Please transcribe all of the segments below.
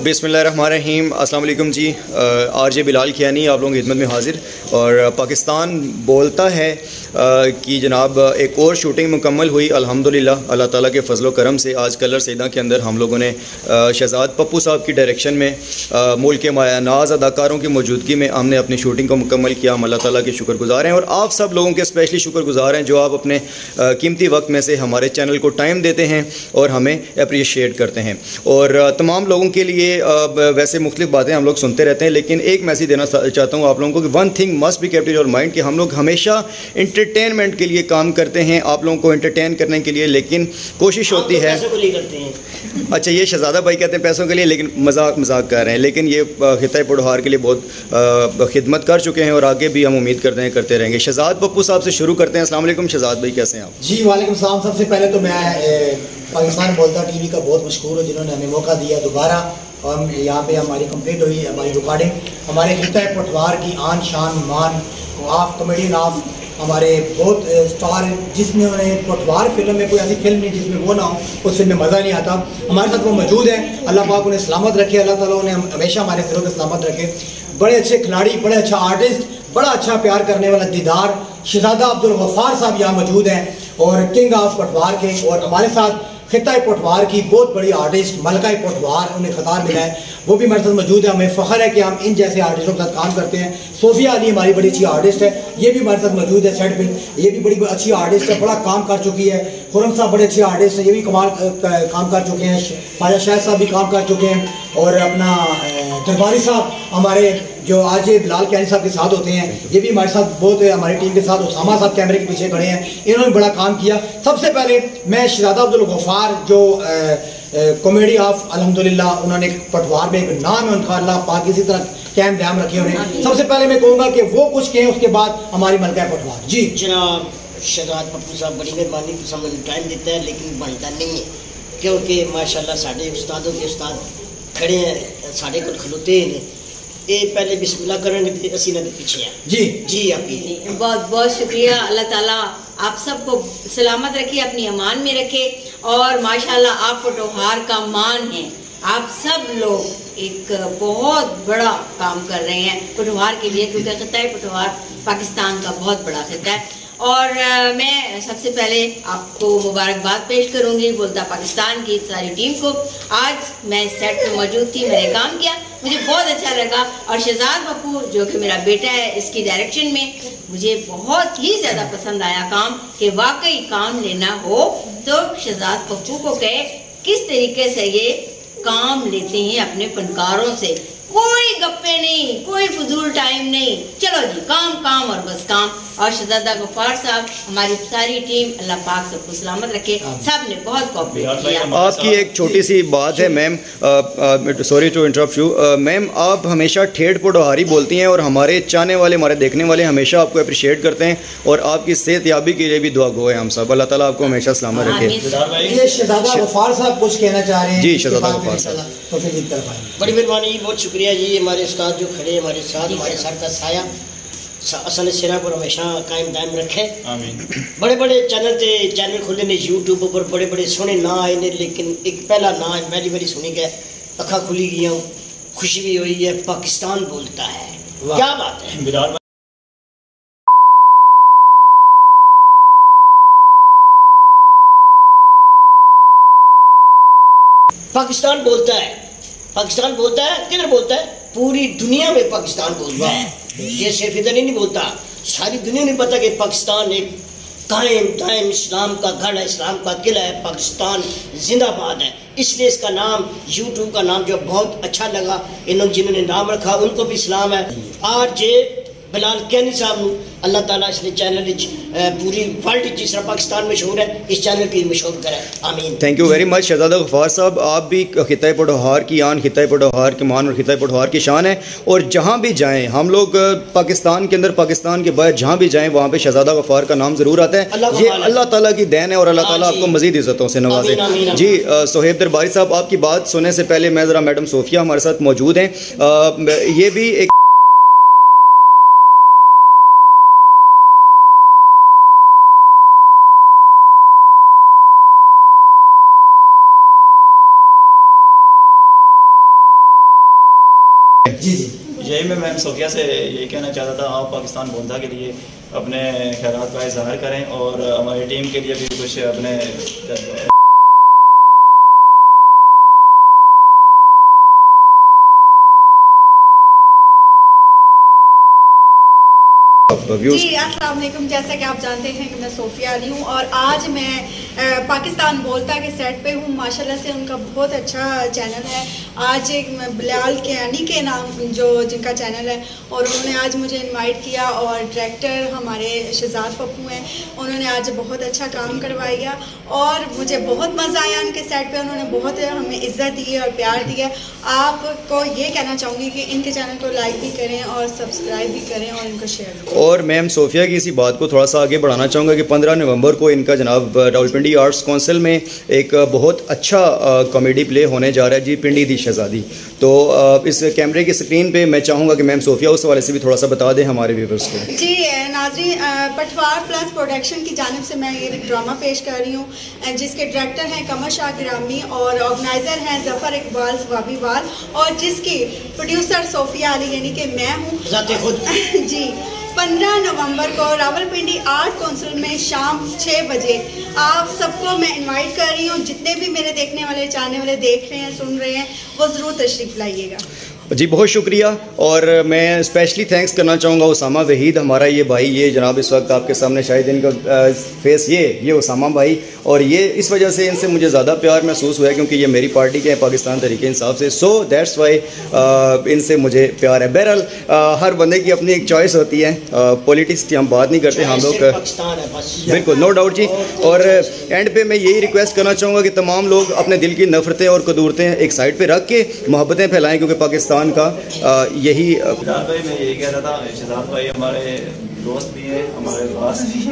बिस्मिल्लाहिर्रहमानिर्रहीम, अस्सलाम वालेकुम जी। आरजे बिलाल कियानी आप लोगों की खिदमत में हाजिर। और पाकिस्तान बोलता है कि जनाब एक और शूटिंग मुकम्मल हुई अल्हम्दुलिल्लाह अल्लाह ताला के फ़ज़ल व करम से। आज कलर सैदा के अंदर हम लोगों ने शहजाद पप्पू साहब की डायरेक्शन में मुल्क के मायानाज़ अदाकारों की मौजूदगी में हमने अपनी शूटिंग को मुकम्मल किया। हम अल्लाह ताला के शुक्रगुज़ार हैं और आप सब लोगों के स्पेशली शुक्रगुज़ार हैं जो आप अपने कीमती वक्त में से हमारे चैनल को टाइम देते हैं और हमें अप्रिशिएट करते हैं। और तमाम लोगों के लिए वैसे मुख्तलिफ बातें हम लोग सुनते रहते हैं, लेकिन एक मैसेज देना चाहता हूँ आप लोगों को कि one thing must be kept in your mind कि हम लोग हमेशा इंटरटेनमेंट के लिए काम करते हैं, आप लोगों को एंटरटेन करने के लिए, लेकिन कोशिश होती है। अच्छा, ये शहजादा भाई कहते हैं पैसों के लिए, लेकिन मजाक कर रहे हैं। लेकिन ये खिताए पुरहार के लिए बहुत खिदमत कर चुके हैं और आगे भी हम उम्मीद करते हैं करते रहेंगे। शहजाद पप्पू साहब से शुरू करते हैं। अस्सलाम वालेकुम शहजाद भाई, कैसे हैं आप? जी वालेकुम सलाम। सबसे पहले तो मैं पाकिस्तान बोलता टीवी का बहुत मशहूर हूँ जिन्होंने हमें मौका दिया दोबारा। हम यहाँ पे हमारी कंप्लीट हुई हमारी रिकॉर्डिंग, हमारे खिताए पटवार की आन शान मान ऑफ कॉमेडियन ऑफ हमारे बहुत स्टार, जिसमें उन्हें पटवार फिल्म में कोई ऐसी फिल्म नहीं जिसमें वो ना हो, उस फिल्म में मज़ा नहीं आता। हमारे साथ वो मौजूद है। अल्लाह पाक उन्हें सलामत रखे, अल्लाह ताला उन्हें हमेशा हमारे दिलों में सलामत रखे। बड़े अच्छे खिलाड़ी, बड़े अच्छा आर्टिस्ट, बड़ा अच्छा प्यार करने वाला दीदार शहजादा अब्दुल गफ्फार साहब यहाँ मौजूद हैं और किंग ऑफ पटवार के। और हमारे साथ खिताए पटवार की बहुत बड़ी आर्टिस्ट मलका पटवार, उन्हें खताब मिला है, वो भी हमारे साथ मौजूद है। हमें फ़ख्र है कि हम इन जैसे आर्टिस्टों के साथ काम करते हैं। सोफिया अली हमारी बड़ी अच्छी आर्टिस्ट है, ये भी हमारे साथ मौजूद है सेट पे, ये भी बड़ी अच्छी आर्टिस्ट है, बड़ा काम कर चुकी है। खुरम साहब बड़े अच्छे आर्टिस्ट हैं, ये भी कमाल काम कर चुके हैं। ख्वाजा शाह साहब भी काम कर चुके हैं। और अपना दरबारी साहब हमारे जो आज बिलाल कियानी साहब के साथ होते हैं, ये भी हमारे साथ बहुत हमारी टीम के साथ। उसामा साहब कैमरे के पीछे खड़े हैं, इन्होंने बड़ा काम किया। सबसे पहले मैं शहजादा अब्दुल गफ्फार जो कॉमेडी ऑफ अल्हम्दुलिल्लाह, उन्होंने पटवार में एक नाम है उनका, अल्लाह पाक इसी तरह कैम ध्यान रखे उन्हें। सबसे पहले मैं कहूँगा कि वो कुछ कहें, उसके बाद हमारी मलका पटवार। जी जनाब शहजाद पप्पू साहब बड़ी मेहरबानी तो समझ टाइम देता है, लेकिन बनता नहीं है क्योंकि माशाल्लाह साढ़े उस्तादों के उस्ताद खड़े हैं, साढ़े को खलोते हैं। ये पहले बिस्मिल्लाह करेंगे, असी नदी पीछे हैं। जी जी आपकी बहुत बहुत शुक्रिया। अल्लाह ताला आप सबको सलामत रखे, अपनी अमान में रखे। और माशाल्लाह आप पटवार का मान है, आप सब लोग एक बहुत बड़ा काम कर रहे हैं पटवार के लिए, क्योंकि खिताए पटवार पाकिस्तान का बहुत बड़ा खिता है। और मैं सबसे पहले आपको मुबारकबाद पेश करूंगी बोलता पाकिस्तान की सारी टीम को। आज मैं सेट पे मौजूद थी, मैंने काम किया, मुझे बहुत अच्छा लगा। और शहजाद पप्पू जो कि मेरा बेटा है, इसकी डायरेक्शन में मुझे बहुत ही ज़्यादा पसंद आया काम, कि वाकई काम लेना हो तो शहजाद पप्पू को कहे किस तरीके से ये काम लेते हैं अपने फनकारों से। कोई गप्पे नहीं, कोई फजूल टाइम नहीं, चलो जी काम काम और बस काम। और शहजादा गफ्फार साहब, हमारी सारी टीम, अल्लाह पाक सबको सलामत रखे, सब ने बहुत कोऑपरेट किया। आपकी एक छोटी सी बात है ma'am, sorry to interrupt you ma'am, आप हमेशा ठेठ पटवारी बोलती हैं और हमारे चाहने वाले, हमारे देखने वाले हमेशा आपको अप्रिशिएट करते हैं और आपकी सेहतयाबी के लिए भी दुआ गो है हम सब। अल्लाह ताला आपको हमेशा सलामत रखे। ये शहजादा गफ्फार साहब कुछ कहना चाह रहे हैं। जी शहजादा गफ्फार साहब, तो फिर इस तरफ आइए। बड़ी मेहरबानी, बहुत शुक्रिया जी। हमारे उस्ताद जो खड़े हमारे साथ, हमारे सर का साया असल सिरा पर हमेशा कायम दायम रखे। आमीन। बड़े बड़े चैनल खुले ने यूट्यूब पर, बड़े बड़े सोने ना आए ने, लेकिन एक पहला ना पहली बारी सुनी गए, अखा खुली गई, खुशी भी हुई है। पाकिस्तान बोलता है, क्या बात है। पाकिस्तान बोलता है, पाकिस्तान बोलता है, किधर बोलता है? पूरी दुनिया में पाकिस्तान बोलता है। ये सिर्फ इधर ही नहीं बोलता, सारी दुनिया नहीं पता कि पाकिस्तान एक कायम दायम इस्लाम का गढ़ है, इस्लाम का किला है, पाकिस्तान जिंदाबाद है। इसलिए इसका नाम, यूट्यूब का नाम जो बहुत अच्छा लगा, इन्होंने जिन्होंने नाम रखा उनको भी इस्लाम है। आरजे बिलाल कियानी साहब अल्लाह ताला इसने चैनल पूरी वर्ल्ड जिस तरह पाकिस्तान मशहूर है, इस चैनल की मशहूर करे। आमीन। Thank you very much Shahzada Ghaffar साहब, आप भी खिताए पटवार की आन, खिताए पटवार के मान और खिताए पटवार की शान है। और जहाँ भी जाएँ हम लोग, पाकिस्तान के अंदर, पाकिस्तान के बाहर जहाँ भी जाएँ, वहाँ पे शहजादा गफ्फार का नाम ज़रूर आता है। ये अल्लाह ताला की देन है और अल्लाह ताला आपको मज़ीद इज़्ज़तों से नवाजे। जी सोहेब दरबारी साहब, आपकी बात सुनने से पहले मैं ज़रा, मैडम सोफिया हमारे साथ मौजूद हैं, ये भी एक जी जी यही मैं मैम सोफिया से यही कहना चाहता था, आप पाकिस्तान बोलता के लिए अपने ख्यालात का इजहार करें और हमारी टीम के लिए भी कुछ अपने जी अस्सलाम वालेकुम। जैसा कि आप जानते हैं कि मैं सोफिया अली हूँ और आज मैं पाकिस्तान बोलता के सेट पे हूँ। माशाल्लाह से उनका बहुत अच्छा चैनल है। आज एक बिलाल कियानी के नाम जो जिनका चैनल है और उन्होंने आज मुझे इनवाइट किया और डायरेक्टर हमारे शहजाद पप्पू हैं, उन्होंने आज बहुत अच्छा काम करवाया और मुझे बहुत मज़ा आया उनके सेट पे। उन्होंने बहुत हमें इज़्ज़त दी है और प्यार दिया। आपको ये कहना चाहूँगी कि इनके चैनल को लाइक भी करें और सब्सक्राइब भी करें और इनको शेयर करें। और मैम सोफिया की इसी बात को थोड़ा सा आगे बढ़ाना चाहूँगा कि 15 नवंबर को इनका जनाब रावलपिंडी आर्ट्स काउंसिल में एक बहुत अच्छा कॉमेडी प्ले होने जा रहा है जी, पिंडी दी शहजादी। तो इस कैमरे की स्क्रीन पे मैं चाहूँगा कि मैम सोफिया उस हवाले से भी थोड़ा सा बता दें हमारे व्यूवर्स को। जी नाज़रीन, पटवार प्लस प्रोडक्शन की जानिब से मैं ये ड्रामा पेश कर रही हूँ जिसके डायरेक्टर हैं कमर शाह गिरामी और ऑर्गेनाइज़र हैं ज़फ़र इकबाल स्वाबी वाल और जिसकी प्रोड्यूसर सोफिया अली यानी कि मैं हूँ। जी 15 नवंबर को रावलपिंडी आर्ट काउंसिल में शाम 6 बजे आप सबको मैं इनवाइट कर रही हूँ। जितने भी मेरे देखने वाले चाहने वाले देख रहे हैं सुन रहे हैं वो ज़रूर तशरीफ़ लाइएगा। जी बहुत शुक्रिया। और मैं स्पेशली थैंक्स करना चाहूँगा उसामा वहीद, हमारा ये भाई, ये जनाब इस वक्त आपके सामने शायद इनका फेस ये उसामा भाई, और ये इस वजह से इनसे मुझे ज़्यादा प्यार महसूस हुआ है क्योंकि ये मेरी पार्टी के हैं पाकिस्तान तरीके इंसाफ से। सो दैट्स वाई इनसे मुझे प्यार है। बहरहाल हर बंदे की अपनी एक चॉइस होती है, पॉलिटिक्स की हम बात नहीं करते, हम लोग बिल्कुल नो डाउट जी। और एंड पे मैं यही रिक्वेस्ट करना चाहूँगा कि तमाम लोग अपने दिल की नफरतें और कदूरतें एक साइड पर रख के मोहब्बतें फैलाएँ क्योंकि पाकिस्तान का यही। शहजाद भाई मैं यही कह रहा था, शहजाद भाई हमारे दोस्त भी हैं, हमारे पास भी,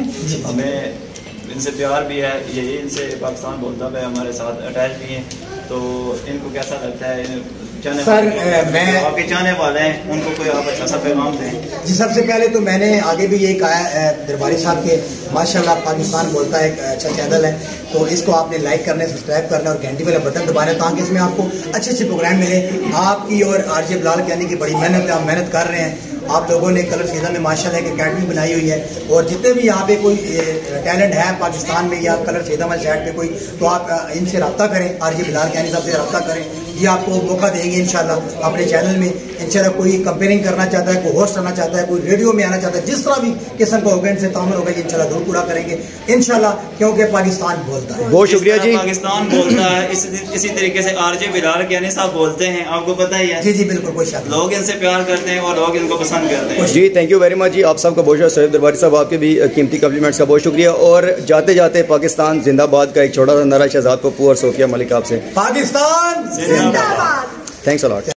हमें इनसे प्यार भी है, यही इनसे पाकिस्तान बोलता है हमारे साथ अटैच भी हैं। तो इनको कैसा लगता है सर मैं आपके चाहने वाले हैं उनको कोई आप अच्छा सा पैगाम दें? जी सबसे पहले तो मैंने आगे भी यही कहा है दरबारी साहब के माशाल्लाह पाकिस्तान बोलता है एक अच्छा चैनल है, तो इसको आपने लाइक करना है, सब्सक्राइब करना है और घंटी वाला बटन दबाना है ताकि इसमें आपको अच्छे अच्छे प्रोग्राम मिले। आपकी और आरजे बिलाल कहने की बड़ी मेहनत है, आप मेहनत कर रहे हैं। आप लोगों ने कलर सीधा में माशाल्लाह एक अकेडमी बनाई हुई है और जितने भी यहाँ पे कोई टैलेंट है पाकिस्तान में या कलर सीधा वाली साइड पे कोई, तो आप इनसे रब्ता करें, आरजे बिलाल कहने साहब से रब्ता करें। ये आपको मौका देंगे इंशाल्लाह अपने चैनल में। इंशाल्लाह कोई कंपेयरिंग करना चाहता है, कोई होस्ट करना चाहता है, कोई रेडियो में आना चाहता है, जिस तरह भी किस्म का होगा इनसे तामुल होगा ये इंशाल्लाह जरूर पूरा करेंगे इंशाल्लाह, क्योंकि पाकिस्तान बोलता है। बहुत शुक्रिया जी। पाकिस्तान बोलता है इसी तरीके से आरजे बिलाल कियानी साहब बोलते हैं, आपको पता ही है। जी जी बिल्कुल, कोई शक। लोग इनसे प्यार करते हैं और लोग इनको पसंद करते हैं। जी थैंक यू वेरी मच जी, आप सबका बहुत शुक्रिया। सैयद दरबारी साहब आपके भी कीमती कॉम्प्लीमेंट्स का बहुत शुक्रिया। और जाते जाते पाकिस्तान जिंदाबाद का एक छोटा सा नारा शहजाद पप्पू और सोफिया मलिक आपसे। पाकिस्तान जिंदाबाद। Thanks a lot.